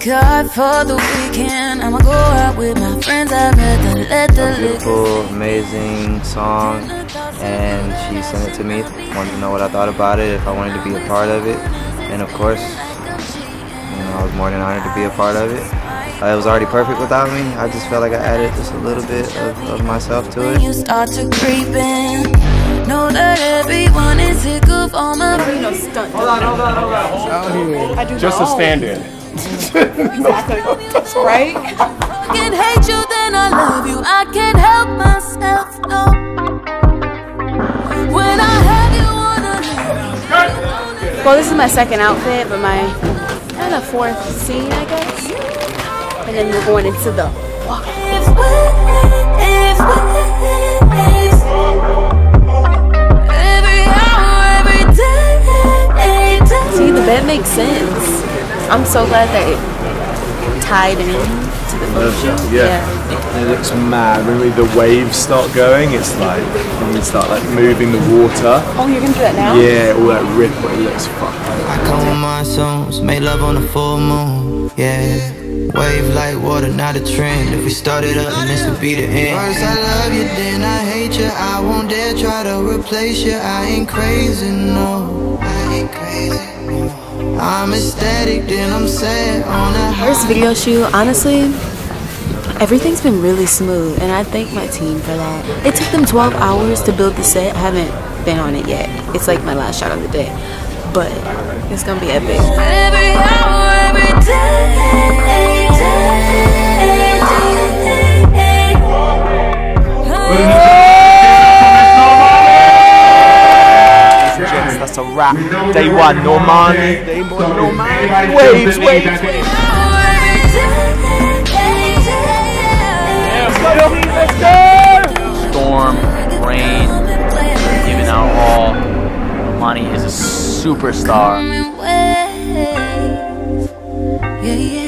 God for the weekend. I'ma go out with my friends. I'd rather let the beautiful, amazing song, and she sent it to me. Wanted to know what I thought about it, if I wanted to be a part of it, and of course, I was more than honored to be a part of it. It was already perfect without me. I just felt like I added just a little bit of myself to it. You start to creep in. Know that everyone is sick of all my stunt. Hold on. I do just a stand-in. Exactly. Right? I can hate you, then I love you. I can't help myself, no. When I have you Well, this is my second outfit, but my kind of fourth scene, I guess. And then we're going into the walk. See, the bed makes sense. I'm so glad they tied in to the motion. Yeah. It looks mad. When the waves start going, it's like when we start like moving the water. Oh, you're gonna do that now? Yeah, all that ripple. It looks fucking. I come with my songs, made love on the full moon. Yeah. Wave like water, not a trend. If we started up, then this would be the end. First I love you, then I hate you. I won't dare try to replace you. I ain't crazy, no. I ain't crazy, no. I'm ecstatic, then I'm sad on a high. First video shoot, honestly, everything's been really smooth, and I thank my team for that. It took them 12 hours to build the set. I haven't been on it yet. It's like my last shot of the day, but it's gonna be epic. every hour, every day. That's a wrap. Day one, Normani. Day one, Normani. Waves. Let's go. Storm, rain, giving out all. Normani is a superstar. Yeah.